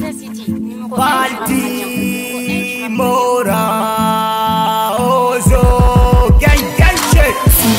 Baltimora, Ozo, gang shit.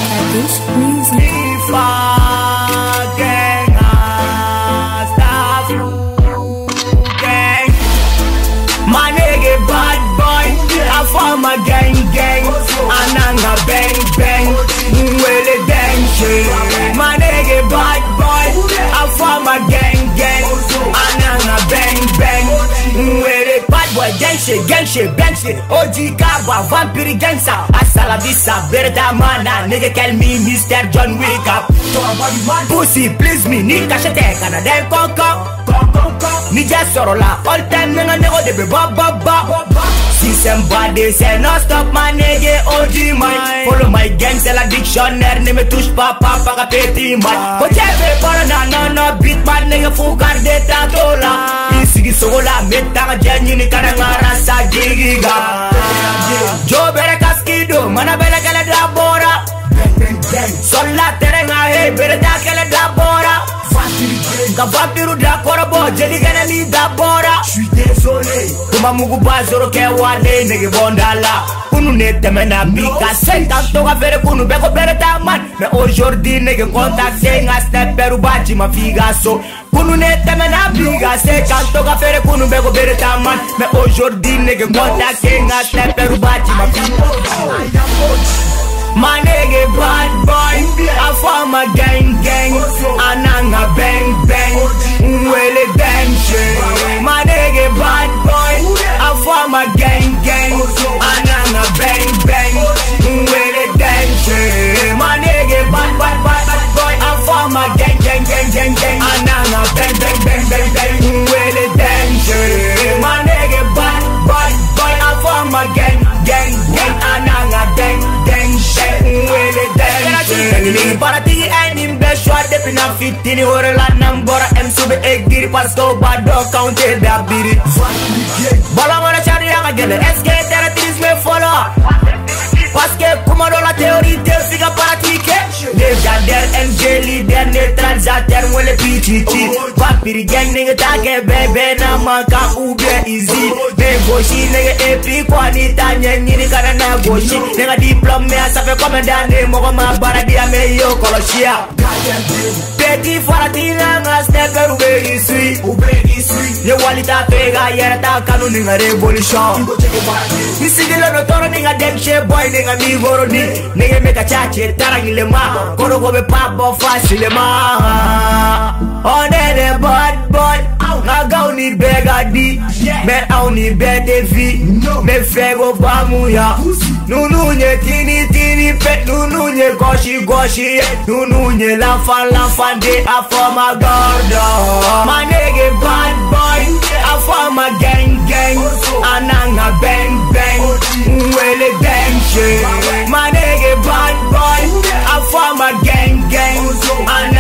Ifa, gang, staff, gang. My nigga bad boy, I form a gang, ananga bang bang, well gang shit. My nigga bad boy, I form a gang, ananga bang bang, well bad boy gang shit, bang shit. OG Kabwa, vampire gangsta, asala visa, berda mana, nigga call me Mr. John Wick up. Pussy please me, ni cachete, kana den konko. Ni just sorola, all time nigga nego de be ba. System body say no stop my nigga OG mine. Follow my gang c'est la dictionnaire, ne me touche pas papa ka petit man. Kochebe para na beat man nigga faut garder ta dola. Isigi sola meta jenyi ni kana ngara sa giga. Jo bere kaskido, mana bere kala da bora. Sola terenga he bere da kala da bora. Vampiro da corabo, jeli gana ni da bora. J'suis désolé. Kuma mugu bazoro ke wale nege bondala. Kunu ne temena mika senta toga fere kunu beko bere ta man. Mais aujourd'hui nege contacté nga step peru bachi ma figa so. Kunu ne temena biga se kan toga fere kunu beko bere ta man. Mais aujourd'hui nege contacté nga step peru bachi ma figa. My nigga bad boy, I form a gang, ananga bang bang, well gang shit. My nigga bad boy, I form a gang, ananga bang bang, well gang shit. My nigga bad boy, I form a gang, ananga bang bang, well gang shit. My nigga bad boy, I form a gang, ananga bang. Para ti enim be shwa depuis na fitini ore la nambora em sube egiri parce que bado counter da biri bala mona chari ya gele eske terrorisme me follow parce que comme dans la théorie te figa pratique les gardeurs MG leader neutralisateur moi le pichichi papiri gang nigga take bébé na manka ou bien easy mais goshi nigga epi quoi ni tanya ni kana na goshi nigga diplôme ça fait combien d'années moi ma baradi ame yo koloshia petit faratina nga stepper ubegi sui ye walita pega yera ta kanu nigga revolution isigilo no toro nigga demche boy nigga mi goro ni nigga meka chache tarangile ma koro go be pabo facilement on est des bad boy nga gao ni bega di mais on ni bete vi mais fego bamuya nunu nye tini pet nunu nye goshi nunu nye la fan de a forma gordo my nigga bad boy a forma gang ananga bang well gang shit my nigga bad boy a forma gang